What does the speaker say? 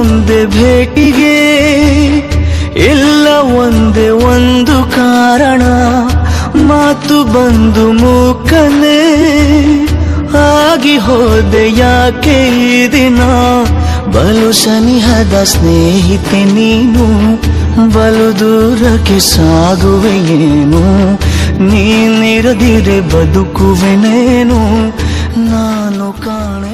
ಮುಂದೆ ಭೇಟಿಗೆ ಇಲ್ಲ ಒಂದೇ ಒಂದು ಕಾರಣ, ಮಾತು ಬಂದು ಮೂಕನೆ ಆಗಿ ಹೋದೆ ಯಾಕೆ ಈ ದಿನ. ಬಲು ಸನಿಹದ ಸ್ನೇಹಿತೆ ನೀನು, ಬಲು ದೂರಕ್ಕೆ ಸಾಗುವೆಯೇನು, ನೀನಿರದಿರೆ ಬದುಕುವೆನೇನು ನಾನು ಕಾಣ